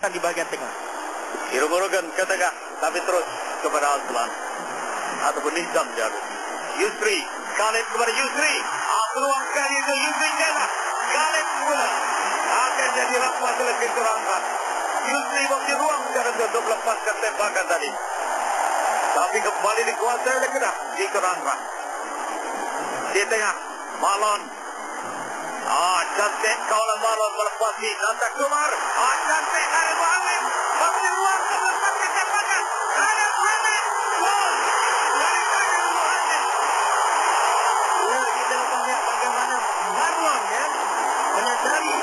di bahagian tengah. Irumurugan ke tengah, tapi terus kepada Aslan ataupun Nizam jago. Yusri, Khalid kepada Yusri. Peluang kali itu Yusri jaga. Khalid pula akhirnya dilepas oleh pintu rangka. Yusri memberi ruang sekarang untuk melepaskan tembakan tadi. Tapi kembali dikuasai oleh Kedah di kerangka. Di tengah, Marlon. Cantik kawalan Marlon melepasi Nata Kumar. Cantik Khalid Muhammad. Memberi ruang untuk melepaskan tembakan. Khalid Muhammad. Gol. Dari Khalid Muhammad. Kita akan lihat bagaimana Marlon menyadari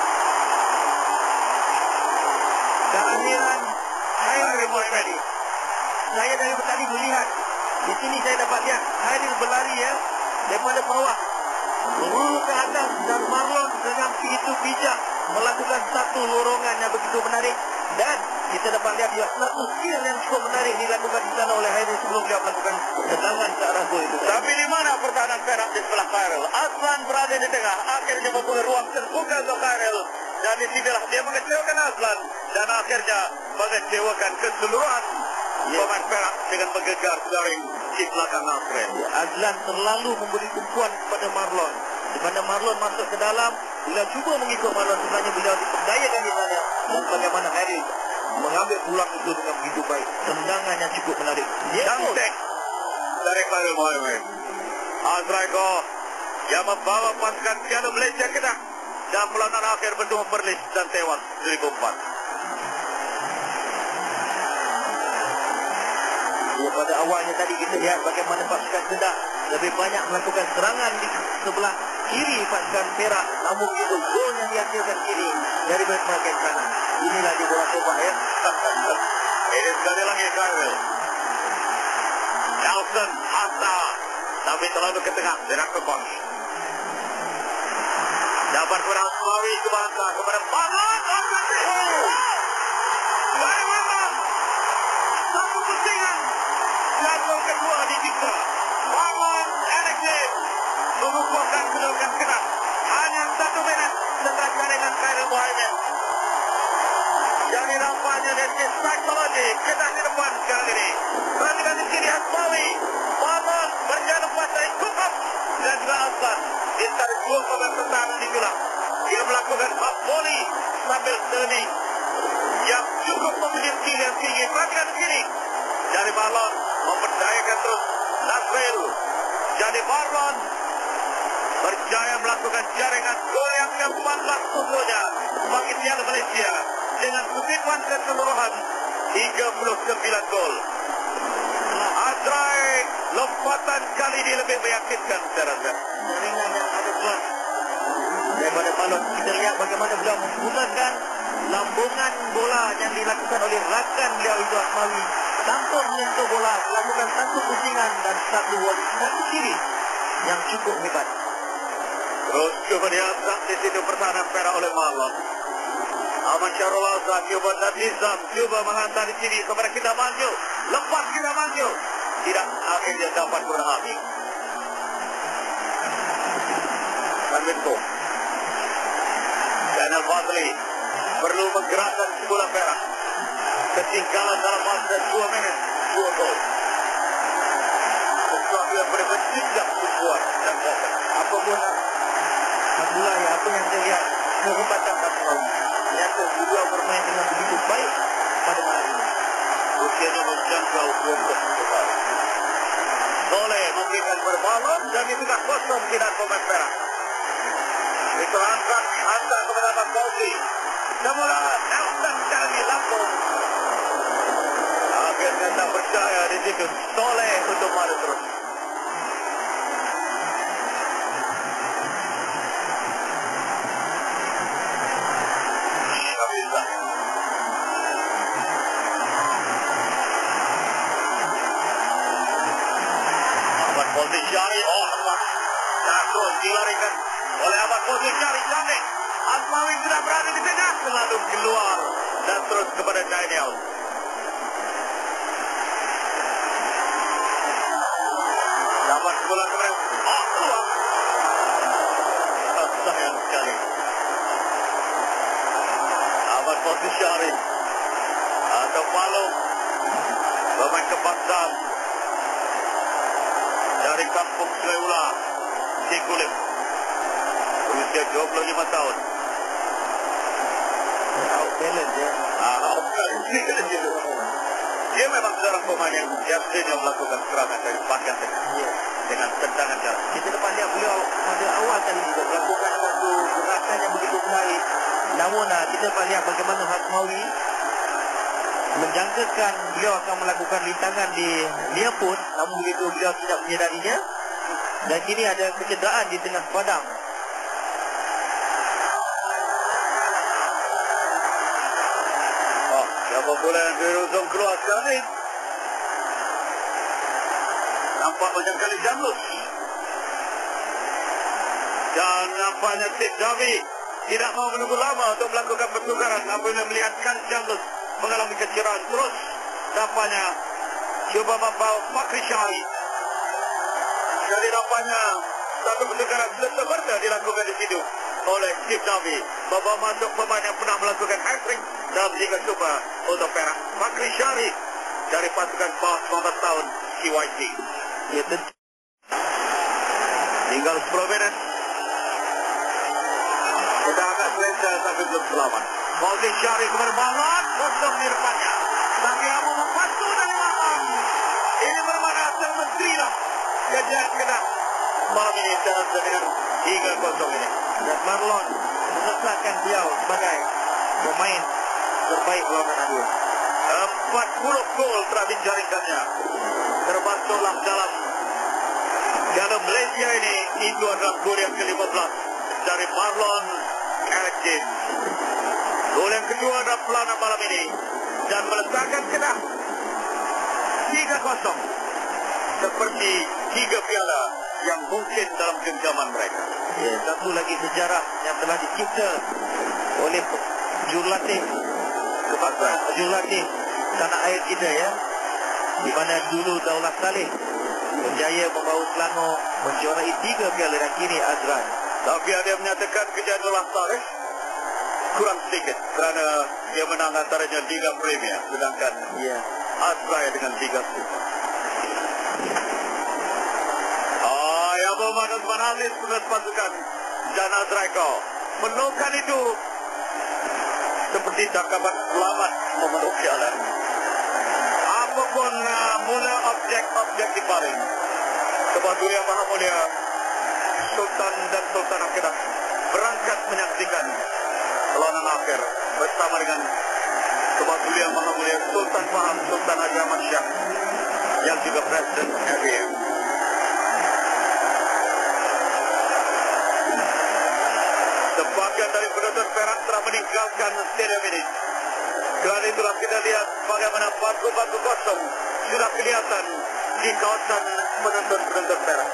kehadiran Khairil tadi. Saya dari tadi melihat di sini saya dapat lihat Khairil berlari daripada bawah turun ke atas dan Marlon dengan begitu bijak melakukan satu lorongan yang begitu menarik dan kita dapat lihat juga satu skill yang cukup menarik dilakukan di sana oleh Khairil sebelum dia melakukan tendangan ke arah gol itu. Tapi di mana pertahanan Perak di sebelah Khairil? Aslan berada di tengah, akhirnya membuka ruang terbuka untuk Khairil dan di sinilah dia mengecewakan Aslan dan akhirnya mengecewakan keseluruhan pemain Perak dengan menggegar jaring di belakang Aslan. Aslan terlalu memberi tumpuan kepada Marlon. Di mana Marlon masuk ke dalam, beliau cuba mengikut Marlon, sebenarnya beliau diperdayakan di sana. Dan bagaimana Khairil mengambil peluang itu dengan begitu baik. Tendangan yang cukup menarik. Cantik dari Khairil Muhammad. Azraiko yang membawa pasukan Piano Malaysia Kedah dan pelanggan akhir berdua Perlis dan tewas 2004. Pada awalnya tadi kita lihat bagaimana pasukan Kedah lebih banyak melakukan serangan di sebelah kiri pasukan Perak, namun itu gol yang dihasilkan kiri dari bahagian kanan. Inilah di bola tembak Ini sekali lagi Khairil. Nelson Hatta tapi terlalu ke tengah dengan Kekon. Dapat kepada Asmawi ke belakang kepada Marlon. Bagaimana satu pusingan dan gol kedua dicipta. Marlon Alexis mengukuhkan kedudukan Kedah hanya 1 minit setelah jaringan Khairil Muhammad. Jadi nampaknya dari psikologi Kedah di depan sekarang ini. Perhatikan di sini Asmawi. Marlon berjalan lepas dari Kukap dan juga Aslan. Ditarik dua pemain pertahanan di gelang. Dia melakukan hak volley sambil turning yang cukup memiliki yang tinggi. Perhatikan di sini. Dari Marlon memperdayakan terus Nasril. Jadi Marlon berjaya melakukan jaringan gol yang ke-14 untuknya bagi Piala Malaysia dengan kutipan keseluruhan 39 gol. Azrai lompatan kali ini lebih meyakinkan saya rasa. Jaringan yang ada kelas daripada Marlon. Kita lihat bagaimana beliau menggunakan lambungan bola yang dilakukan oleh rakan beliau itu Asmawi tanpa menyentuh bola, melakukan satu pusingan dan satu kiri yang cukup hebat. Terus kemudian di situ pertahanan Perak oleh Marlon. Ahmad Syarul Azhar cuba dan Nizam cuba menghantar di sini kepada kita maju. Lepas kita maju. Tidak, akhirnya dapat berhasil. Kanwinko. Zainal Fadli perlu menggerakkan bola Perak. Ketinggalan dalam masa 2 menit 2 gol. Sesuatu yang benar-benar tidak dibuat dan kotak. Apapun Alhamdulillah apa yang saya lihat kehebatan Asmawi. Ternyata beliau bermain dengan begitu baik pada malam ini. Usianya menjangkau 20 tahun. Soleh memberikan berbalon dan di tengah kosong tidak pemain Perak. Itu angkat kepada Ahmad Fauzi. Semula Nelson sekarang di Lampung. Akhirnya tak percaya di situ Soleh untuk maju terus. Ahmad Fauzi Syari. Terus dilarikan oleh Ahmad Fauzi Syari. Cantik. Asmawi sudah berada di tengah. Selalu keluar dan terus kepada Daniel. Dapat bola kepada keluar. Sayang sekali. Ahmad Fauzi Syari. Palung, pemain kebangsaan dari kampung Seula, Sikulim, berusia 25 tahun. Talent ya. Dia memang seorang pemain yang biasanya melakukan serangan dari bagian tengah dengan tendangan jarak. Kita dapat lihat beliau pada awal tadi juga melakukan satu gerakan yang begitu menarik. Namun kita dapat lihat bagaimana Hasmawi menjangkakan beliau akan melakukan rintangan di near post, namun begitu beliau tidak menyedarinya dan kini ada kecederaan di tengah padang. Siapa bola yang berujung keluar sekarang ini? Nampak banyak kali Jamlus. Dan nampaknya Sid Davi tidak mau menunggu lama untuk melakukan pertukaran apabila melihat Kan Jamlus mengalami kecederaan. Terus nampaknya cuba membawa Fakri Syahid. Jadi nampaknya satu pertukaran sebenarnya dilakukan di situ oleh Sid Davi. Membawa masuk pemain yang pernah melakukan hat-trick dalam Liga Super untuk Perak, Fakri Syahid dari pasukan bawah 19 tahun CYC. Tinggal 10 minit. Kita agak selesai tapi belum selamat. Fakri Syahid kepada Balon, kosong di depannya. Tapi Abu membantu dari belakang. Ini bermakna termenteri lah. Kejadian kena malam ini dengan 3-0 ini. Dan Marlon mengesahkan beliau sebagai pemain terbaik lawan Aduh. 40 gol telah dijaringkannya. Termasuk dalam Piala Malaysia ini. Itu adalah gol yang ke-15 dari Marlon Eric James. Gol yang kedua adalah pelana malam ini dan meletakkan Kedah 3-0 seperti 3 piala yang mungkin dalam genggaman mereka. Ya, satu lagi sejarah yang telah dicipta oleh jurulatih tanah air kita ya, di mana dulu Daulah Saleh berjaya membawa Selangor menjuarai 3 piala dan kini Azran. Tapi ada yang menyatakan kejadian Daulah Saleh kurang sedikit kerana dia menang antaranya Liga Premier sedangkan Azrai dengan Liga Super. Manus Manalis benar pasukan dan Azraiko menemukan itu seperti cakapan selamat memeluk jalan. Apapun mula objek-objek diparing kepada Yang Maha Mulia Sultan dan Sultan Kedah berangkat menyaksikan perlawanan akhir bersama dengan kepada Yang Maha Mulia Sultan Faham Sultan Haji Ahmad Shah yang juga Presiden FAM. Sebagian dari penonton Perak telah meninggalkan stadium ini. Kerana itulah kita lihat bagaimana bangku-bangku kosong sudah kelihatan di kawasan penonton Perak.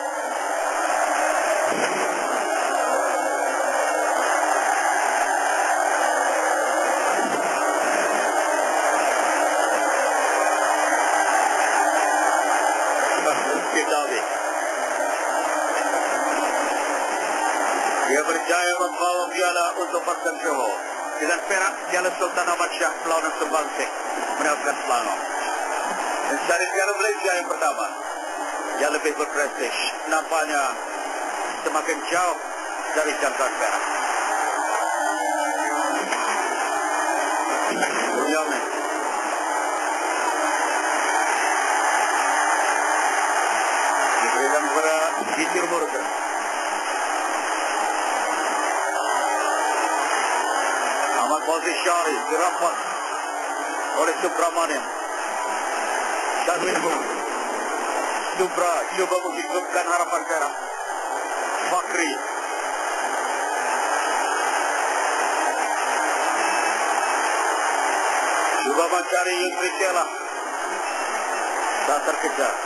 Dia berjaya membawa piala untuk pasukan Johor. Dengan Perak, piala Sultan Ahmad Shah perlawanan Sembangsek mendapatkan Selangor. Dan dari piala Malaysia yang pertama, yang lebih berprestij, nampaknya semakin jauh dari jangkauan Perak. Bunyamin. Diberikan kepada Gitir Morgan. Fakri Syahid dirampas oleh Subramanian. Darwin Bung. Subra coba menghidupkan harapan Perak. Fakri. Coba mencari Yusri Sela. Tak terkejar.